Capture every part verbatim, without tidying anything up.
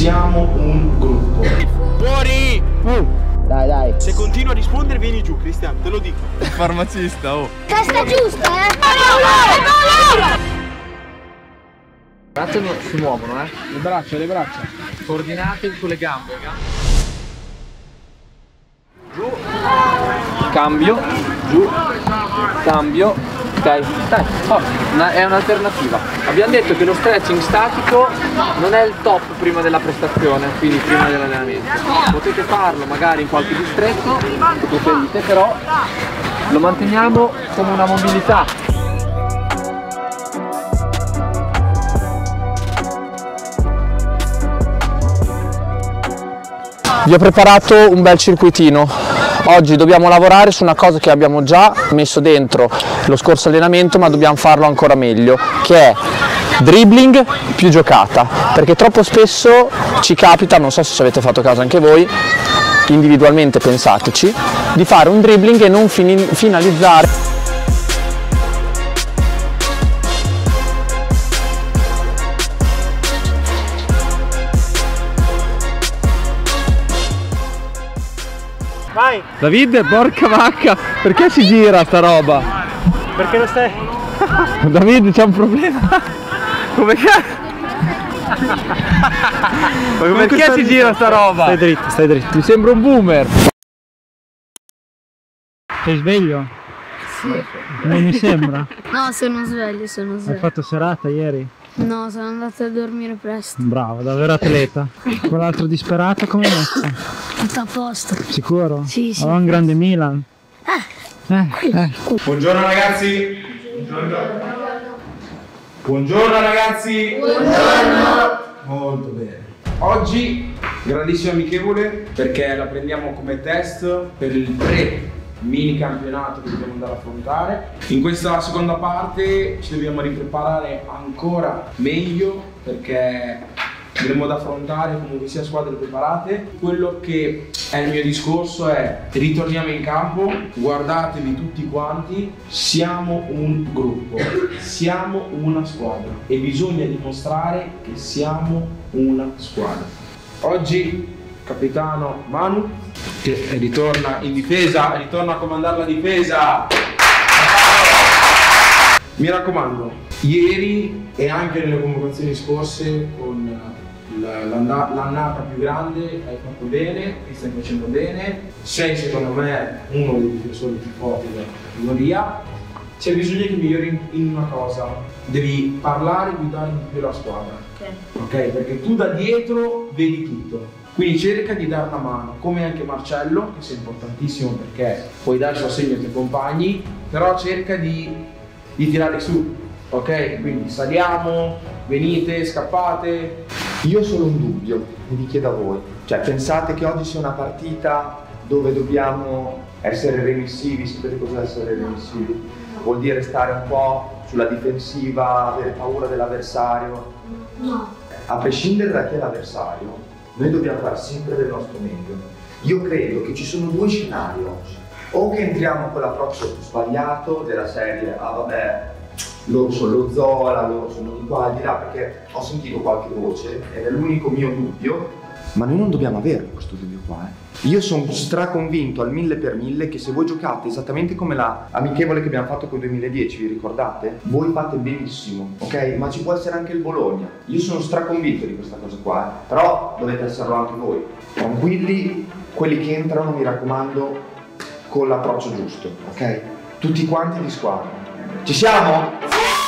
siamo un gruppo. Fuori! Uh. Dai, dai. Se continua a rispondere vieni giù, Cristian, te lo dico. Il farmacista, oh. Testa giusta, eh! Le braccia non si muovono, eh? Le braccia, le braccia. Coordinate sulle gambe, Giù. Cambio, giù, cambio, ok, dai, oh, una, è un'alternativa. Abbiamo detto che lo stretching statico non è il top prima della prestazione, quindi prima dell'allenamento. Potete farlo magari in qualche distretto, se preferite, però lo manteniamo come una mobilità. Vi ho preparato un bel circuitino. Oggi dobbiamo lavorare su una cosa che abbiamo già messo dentro lo scorso allenamento, ma dobbiamo farlo ancora meglio, che è dribbling più giocata, perché troppo spesso ci capita, non so se ci avete fatto caso anche voi, individualmente pensateci, di fare un dribbling e non finalizzare. Vai! David, porca vacca, perché si gira sta roba? Perché lo stai? David, c'è un problema. Come che? Perché si gira sta roba? Stai dritto, stai dritto. Mi sembra un boomer. Sei sveglio? Sì. Non mi sembra. No, sono sveglio, sono sveglio. Hai fatto serata ieri? No, sono andata a dormire presto. Bravo, davvero atleta. Quell'altro disperato come è messo? Tutto a posto. Sicuro? Sì, sì. Aveva un grande Milan. Eh, eh. Buongiorno ragazzi! Buongiorno! Buongiorno ragazzi! Buongiorno! Molto bene. Oggi grandissimo amichevole perché la prendiamo come test per il pre mini campionato che dobbiamo andare a affrontare. In questa seconda parte ci dobbiamo ripreparare ancora meglio perché andremo ad affrontare comunque sia squadre preparate. Quello che è il mio discorso è: ritorniamo in campo, guardatevi tutti quanti, siamo un gruppo, siamo una squadra e bisogna dimostrare che siamo una squadra. Oggi capitano Manu che ritorna in difesa, ritorna a comandare la difesa. Mi raccomando, ieri e anche nelle convocazioni scorse con l'annata più grande hai fatto bene, ti stai facendo bene, sei secondo me uno dei difensori più forti della categoria. C'è bisogno che migliori in una cosa, devi parlare e guidare di più la squadra, ok? Ok? Perché tu da dietro vedi tutto. Quindi cerca di dare una mano, come anche Marcello, che sia importantissimo perché puoi dare il sostegno ai tuoi compagni, però cerca di, di tirare su, ok? Quindi saliamo, venite, scappate. Io ho solo un dubbio e vi chiedo a voi, cioè pensate che oggi sia una partita dove dobbiamo essere remissivi? Sapete cos'è essere remissivi? Vuol dire stare un po' sulla difensiva, avere paura dell'avversario? No. A prescindere da chi è l'avversario, noi dobbiamo fare sempre del nostro meglio. Io credo che ci sono due scenari oggi. O che entriamo con l'approccio sbagliato della serie, ah vabbè, loro sono lo Zola, loro sono di qua, di là, perché ho sentito qualche voce ed è l'unico mio dubbio, ma noi non dobbiamo avere questo dubbio qua, eh. Io sono straconvinto al mille per mille che se voi giocate esattamente come la amichevole che abbiamo fatto con il duemiladieci, vi ricordate? Voi fate benissimo, ok? Ma ci può essere anche il Bologna. Io sono straconvinto di questa cosa qua, eh. Però dovete esserlo anche voi. Tranquilli, quelli che entrano, mi raccomando, con l'approccio giusto, ok? Tutti quanti di squadra. Ci siamo?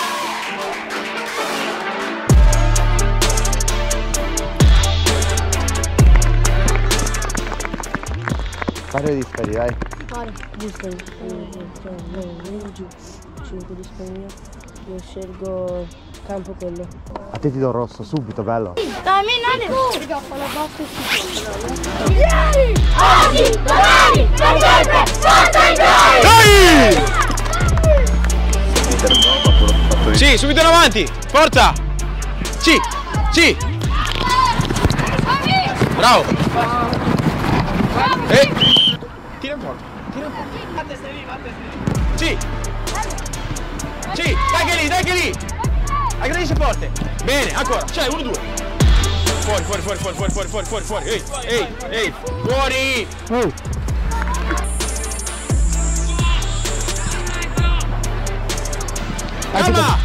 Fare di speri, dai. Fare, giusto, giù, cinque di spegno, io scelgo campo quello. A te ti do rosso, subito, bello. Dai, mi non è raga, fa la basta e si Ieri, oggi, domani, per sempre, forza in Dai! Sì, subito in avanti, forza! Sì, sì! Bravo! E... tira in porta, tira in porta. Sì! Sì, dai che lì, dai che lì! Aggredisci forte! Bene, ancora, c'è, uno, due! fuori, fuori, fuori, fuori, fuori, fuori, fuori, fuori, fuori. Ehi, ehi, ehi, fuori! Oh. Calma!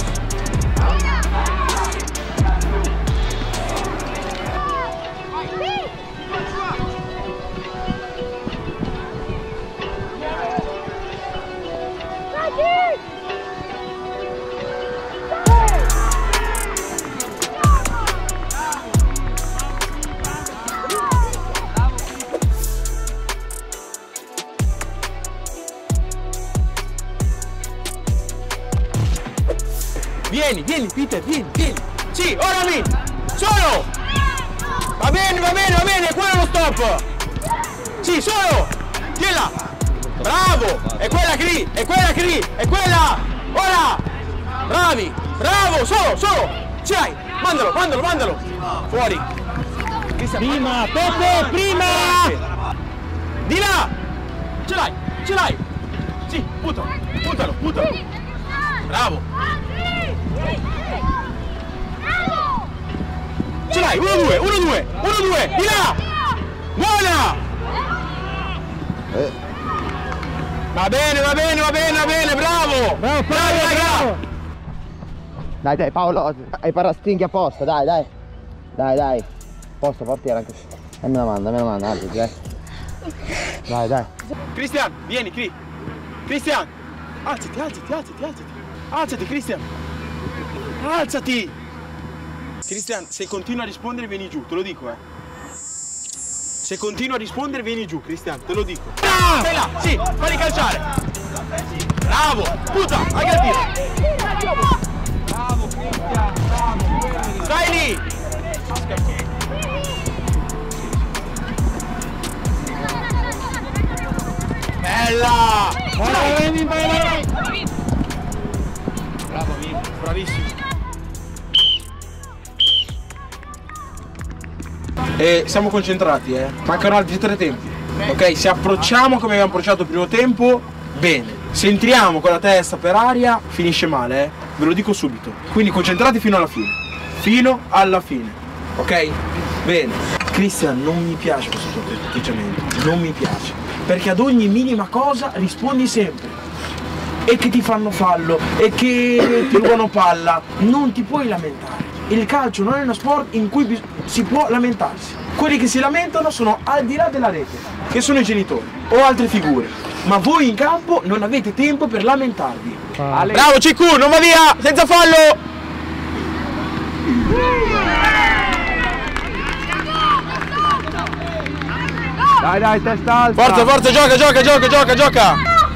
Vieni, vieni, Peter, vieni, vieni. Sì, ora lì. Solo. Va bene, va bene, va bene, quello è lo stop. Sì, solo. Tieni là. Bravo. È quella che lì, è quella che lì, è quella. Ora. Bravi. Bravo, solo, solo. Ce l'hai. Mandalo, mandalo, mandalo. Fuori. Prima, Peppe, prima. Di là. Ce l'hai, ce l'hai. Sì, buttalo, buttalo, buttalo. Bravo. Ce l'hai, uno due, uno due, uno due, di là! Buona! Eh. Va bene, va bene, va bene, va bene, bravo! Bravo, bravo, bravo! Dai, dai, Paolo, hai parastinghi apposta, dai, dai! Dai, dai! Posto, portiere anche. Dammi una mano, dammi una mano, alzati, eh! Dai, dai! Cristian, vieni, Cri! Cristian! Alzati, alzati, alzati, alzati! Alzati, Cristian! Alzati! Cristian, se continua a rispondere vieni giù, te lo dico, eh. Se continua a rispondere vieni giù, Cristian, te lo dico. Ah! Stai là, sì, falli calciare. Bravo, butta, anche il tiro. Bravo, Cristian, bravo. Stai lì. Bella! Vai, vai, vai, vai. Bravo, amico, bravissimo. E siamo concentrati, eh. Mancano altri tre tempi. Ok, se approcciamo come abbiamo approcciato il primo tempo, bene. Se entriamo con la testa per aria, finisce male, eh. Ve lo dico subito. Quindi concentrati fino alla fine. Fino alla fine. Ok? Bene. Cristian, non mi piace questo tuo atteggiamento. Non mi piace. Perché ad ogni minima cosa rispondi sempre. E che ti fanno fallo, e che ti rubano palla. Non ti puoi lamentare. Il calcio non è uno sport in cui si può lamentarsi. Quelli che si lamentano sono al di là della rete, che sono i genitori o altre figure. Ma voi in campo non avete tempo per lamentarvi. Ah. Bravo C Q, non va via, senza fallo! Dai, dai, testa alta! Forza, forza, gioca, gioca, gioca, gioca, gioca!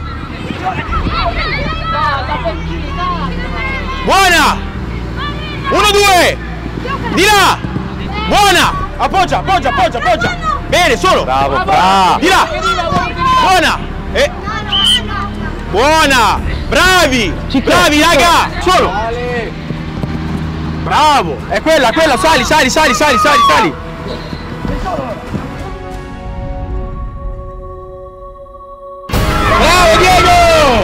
Buona! uno due! Di là! Buona! Appoggia, appoggia, appoggia, appoggia! Bene, solo! Bravo, bravo! Di là! Buona! Eh. Buona! Bravi! Bravi, raga! Solo! Bravo! È quella, quella! Sali, sali, sali, sali, sali, sali! Bravo Diego!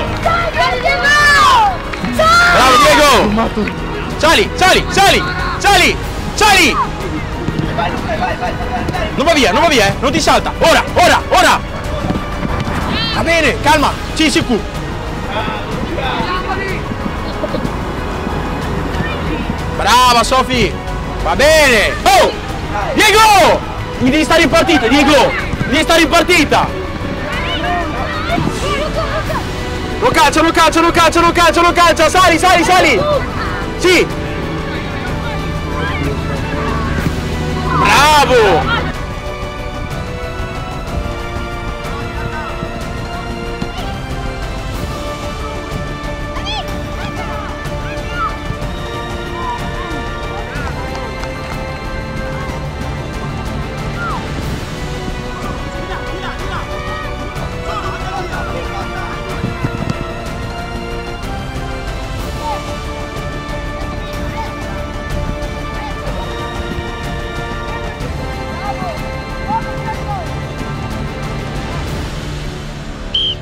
Bravo Diego! Sali, sali, sali, sali, sali! Non va via, non va via, eh! Non ti salta! Ora, ora, ora! Va bene, calma! Sì, sì, Q! Brava, Sofi! Va bene! Oh! Diego! Mi devi stare in partita, Diego! Devi stare in partita! Lo calcia, lo calcia, lo calcia, lo calcia, lo calcia! Sali, sali, sali! Sì! Bravo!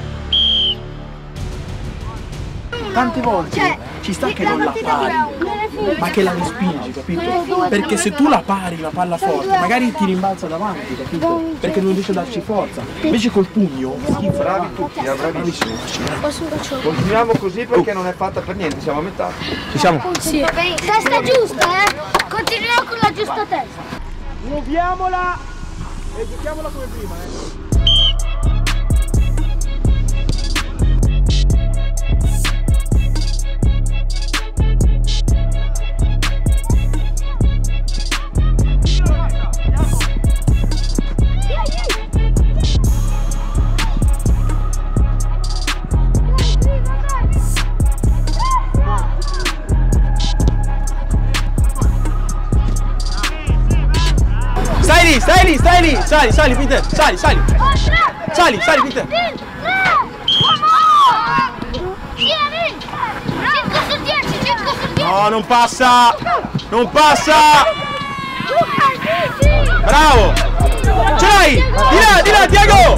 Tante volte Cioè, ci sta che la non la partita fai. non è ma che la respingi, capito? Perché se tu la pari la palla forte, magari ti rimbalza davanti, capito? Perché non riesci a darci forza. Invece col pugno, schifo. Bravi tutti, bravissimi. Continuiamo così perché non è fatta per niente, siamo a metà. Ci siamo? Sì. Testa giusta, eh? Continuiamo con la giusta testa. Muoviamola e giochiamola come prima, eh. Stai lì, stai lì, stai lì! Sali, sali, Peter! Sali, sali! Sali, sali, Peter! No, non passa! Non passa! Bravo! Ce l'hai! Di là, di là, Diego!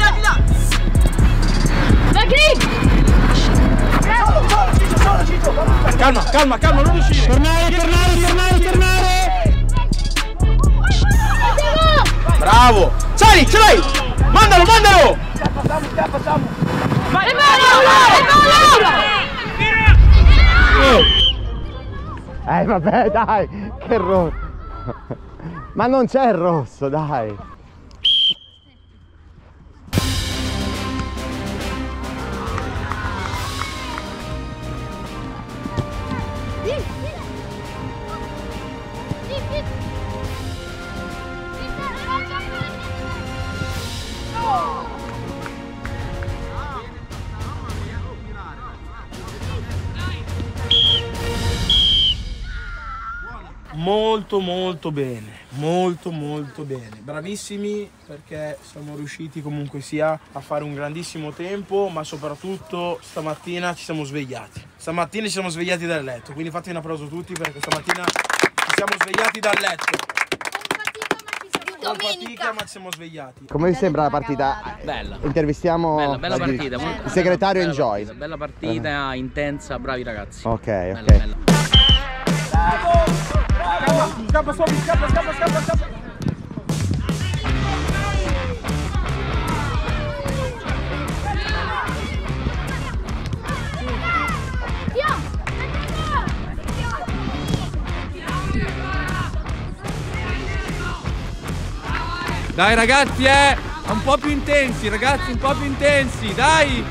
Calma, calma, calma, non uscire! Tornare, tornare, tornare, tornare! Bravo! Sali, ce l'hai! Mandalo, mandalo! Facciamo, facciamo! Vai, Eh vabbè dai, che rosso! Ma non c'è il rosso, dai! Molto molto bene, molto molto bene, bravissimi perché siamo riusciti comunque sia a fare un grandissimo tempo, ma soprattutto stamattina ci siamo svegliati, stamattina ci siamo svegliati dal letto, quindi fate un applauso tutti perché stamattina ci siamo svegliati dal letto. Con fatica ma ci siamo svegliati. Come vi sembra la partita? Bella. Intervistiamo bella, bella partita. il Bella, segretario bella Enjoy. Partita, bella partita, uh-huh. Intensa, bravi ragazzi. Ok, bella, ok. Bella. Scappa, scappa, scappa, scappa, scappa, scappa. Dai ragazzi, eh! Un po' più intensi, ragazzi, un po' più intensi, dai!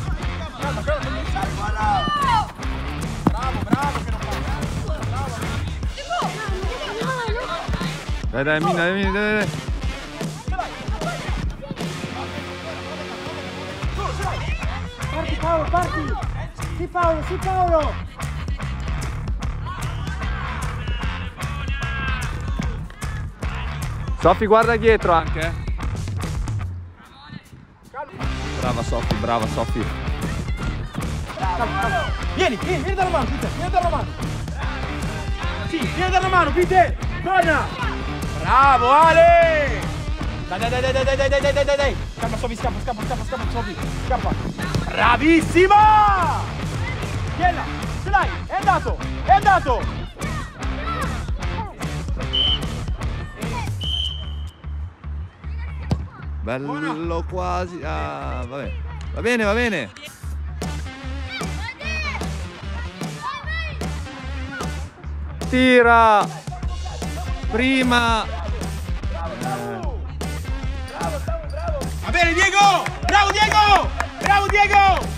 Bravo, bravo, che non Dai, dai, Mina, dai, Mina, dai, dai. Parti Paolo, parti! Sì Paolo, sì Paolo! Sofì, guarda dietro anche, eh. Brava Sofì, brava Sofì. Vieni, vieni, vieni dalla mano, Peter, vieni dalla mano. Sì, vieni dalla mano, Peter. Torna. Bravo, Ale. Dai, dai, dai, dai, dai, dai, dai, dai, dai, dai. Scappa, Sofì, scappa, scappa, scappa, scappa, Sofì. Scappa. Bravissima. Vieni, ce l'hai, è andato, è andato. Bello quasi. Ah, va bene. Va bene, va bene. Tira. Prima. Va bene, Diego! Bravo, Diego! Bravo, Diego!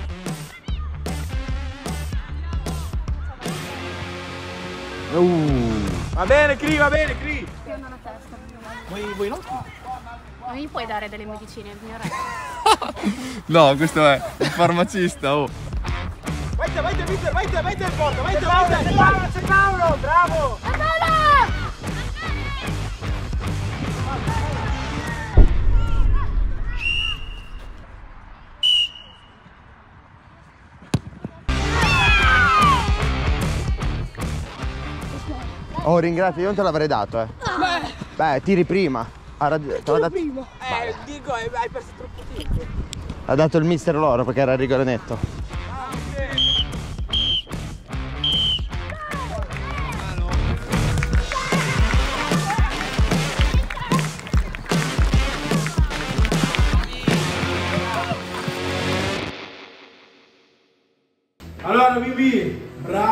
Uh. Va bene, Cri, va bene, Cri. Vuoi, vuoi no? Non gli puoi dare delle medicine, il mio re. No, questo è il farmacista, oh. Vai te, vai te, Peter, vai te, vai te, porta, vai te, vai te. C'è Paolo, c'è Paolo, bravo! È Paolo! Oh, ringrazio, io non te l'avrei dato, eh. Beh, Beh, tiri prima. Ha ragione. tiro prima. Eh, dico, hai perso troppo tempo. Ha dato il mister loro perché era il rigore netto.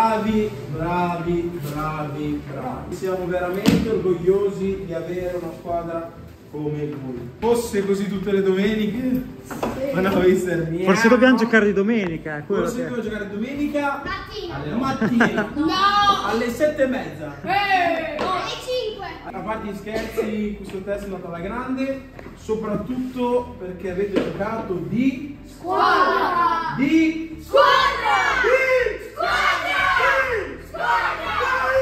Bravi, bravi, bravi, bravi. Siamo veramente orgogliosi di avere una squadra come voi. Fosse così tutte le domeniche, sì. Ma no, mister, forse dobbiamo giocare di domenica. Forse che... dobbiamo giocare domenica mattina. Mattina. No. Alle sette e mezza. Eh. No, alle cinque. A parte gli scherzi, questo test è andato alla grande, soprattutto perché avete giocato di squadra. Di squadra. Di squadra. Di squadra.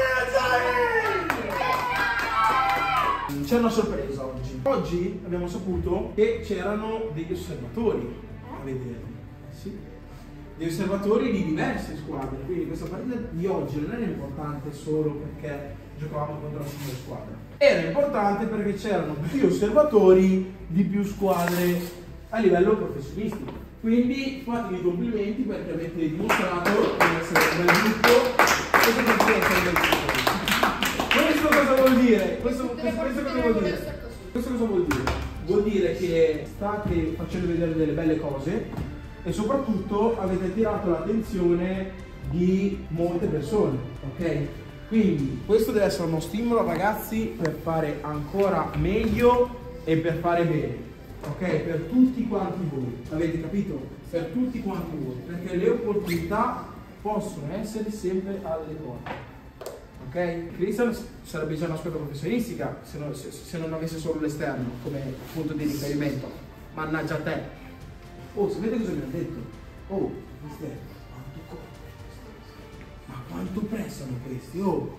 C'è una sorpresa oggi. Oggi abbiamo saputo che c'erano degli osservatori a vedere. Sì. Degli osservatori di diverse squadre. Quindi questa partita di oggi non era importante solo perché giocavamo contro la stessa squadra. Era importante perché c'erano più osservatori di più squadre a livello professionistico. Quindi fatevi i complimenti perché avete dimostrato di essere un bel gruppo e che potete essere un bel gruppo. Questo cosa vuol dire? Questo, questo, questo cosa vuol dire? Questo cosa vuol dire? Vuol dire che state facendo vedere delle belle cose e soprattutto avete attirato l'attenzione di molte persone, ok? Quindi questo deve essere uno stimolo, ragazzi, per fare ancora meglio e per fare bene, ok? Per tutti quanti voi, avete capito? Per tutti quanti voi, perché le opportunità possono essere sempre alle porte. Ok? Cristian sarebbe già una squadra professionistica se non, se, se non avesse solo l'esterno come punto di riferimento. Mannaggia a te. Oh, sapete cosa mi ha detto? Oh, mister, quanto corrono? Ma quanto pressano questi? Oh!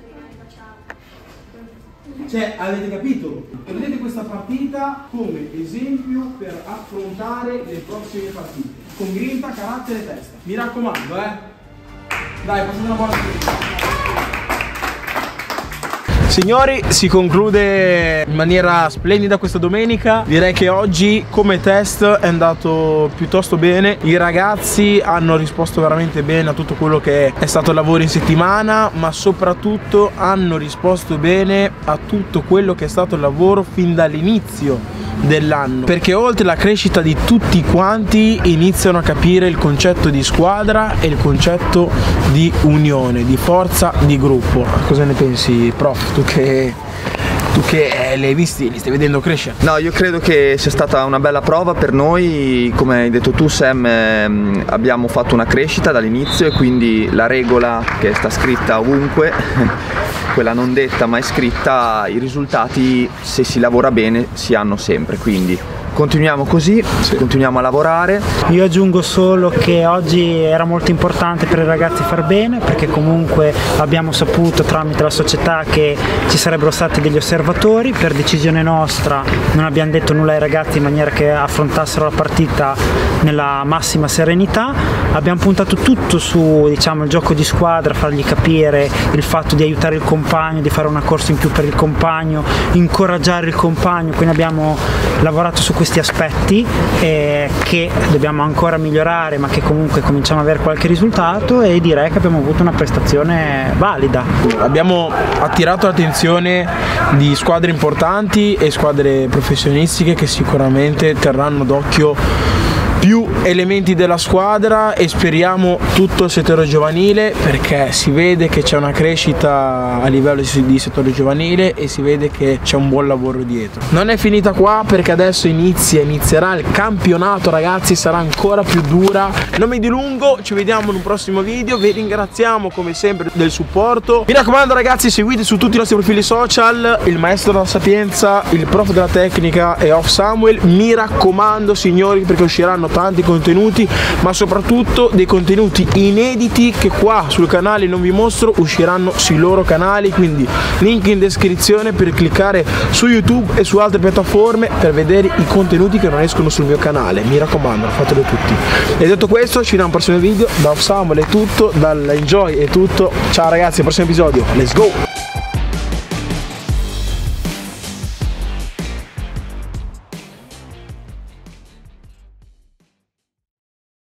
Cioè, avete capito? Prendete questa partita come esempio per affrontare le prossime partite. Con grinta, carattere e testa. Mi raccomando, eh! Dai, passate una buona partita. Signori, si conclude in maniera splendida questa domenica. Direi che oggi come test è andato piuttosto bene. I ragazzi hanno risposto veramente bene a tutto quello che è stato il lavoro in settimana, ma soprattutto hanno risposto bene a tutto quello che è stato il lavoro fin dall'inizio dell'anno, perché oltre alla crescita di tutti quanti iniziano a capire il concetto di squadra e il concetto di unione, di forza di gruppo. Cosa ne pensi, prof? Tu che, tu che li hai visti, li stai vedendo crescere? No, io credo che sia stata una bella prova per noi. Come hai detto tu, Sam, ehm, abbiamo fatto una crescita dall'inizio e quindi la regola che sta scritta ovunque quella non detta ma è scritta, i risultati, se si lavora bene, si hanno sempre, quindi continuiamo così, sì. Continuiamo a lavorare. Io aggiungo solo che oggi era molto importante per i ragazzi far bene, perché comunque abbiamo saputo tramite la società che ci sarebbero stati degli osservatori. Per decisione nostra non abbiamo detto nulla ai ragazzi in maniera che affrontassero la partita nella massima serenità. Abbiamo puntato tutto su, diciamo, il gioco di squadra, fargli capire il fatto di aiutare il compagno, di fare una corsa in più per il compagno, incoraggiare il compagno, quindi abbiamo lavorato su questi aspetti eh, che dobbiamo ancora migliorare, ma che comunque cominciamo ad avere qualche risultato, e direi che abbiamo avuto una prestazione valida. Abbiamo attirato l'attenzione di squadre importanti e squadre professionistiche che sicuramente terranno d'occhio più elementi della squadra, e speriamo tutto il settore giovanile, perché si vede che c'è una crescita a livello di settore giovanile e si vede che c'è un buon lavoro dietro. Non è finita qua, perché adesso inizia, inizierà il campionato, ragazzi, sarà ancora più dura. Non mi dilungo, ci vediamo in un prossimo video, vi ringraziamo come sempre del supporto. Mi raccomando, ragazzi, seguite su tutti i nostri profili social il maestro della sapienza, il prof della tecnica e Off Samuel. Mi raccomando, signori, perché usciranno tanti contenuti, ma soprattutto dei contenuti inediti che qua sul canale non vi mostro, usciranno sui loro canali, quindi link in descrizione per cliccare su YouTube e su altre piattaforme per vedere i contenuti che non escono sul mio canale. Mi raccomando, fatelo tutti. E detto questo, ci vediamo al prossimo video. Da Off Samuel è tutto, dall'Enjoy è tutto. Ciao ragazzi, al prossimo episodio, let's go!